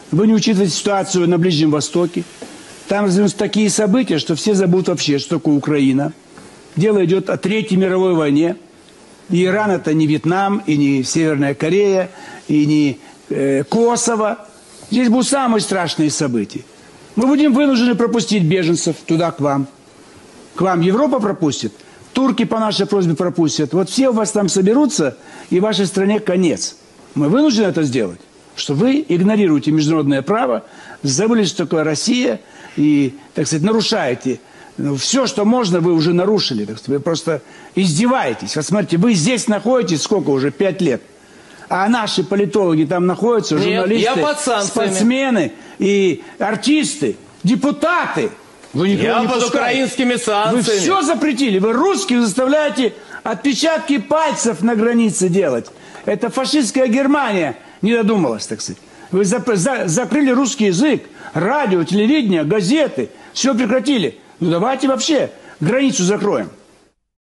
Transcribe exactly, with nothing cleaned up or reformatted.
Вы не учитываете ситуацию на Ближнем Востоке. Там развернутся такие события, что все забудут вообще, что такое Украина. Дело идет о Третьей мировой войне. И Иран это не Вьетнам, и не Северная Корея, и не э, Косово. Здесь будут самые страшные события. Мы будем вынуждены пропустить беженцев туда, к вам. К вам Европа пропустит, турки по нашей просьбе пропустят. Вот все у вас там соберутся, и вашей стране конец. Мы вынуждены это сделать, что вы игнорируете международное право, забыли, что такое Россия, и, так сказать, нарушаете. Ну, все, что можно, вы уже нарушили. Так сказать, вы просто издеваетесь. Вот смотрите, вы здесь находитесь сколько уже? Пять лет. А наши политологи там находятся, журналисты, Нет, спортсмены и артисты, депутаты. Вы я не под пускаете. Украинскими санкциями. Вы все запретили. Вы русских заставляете отпечатки пальцев на границе делать. Это фашистская Германия не додумалась, так сказать. Вы за, за, закрыли русский язык, радио, телевидение, газеты. Все прекратили. Ну давайте вообще границу закроем.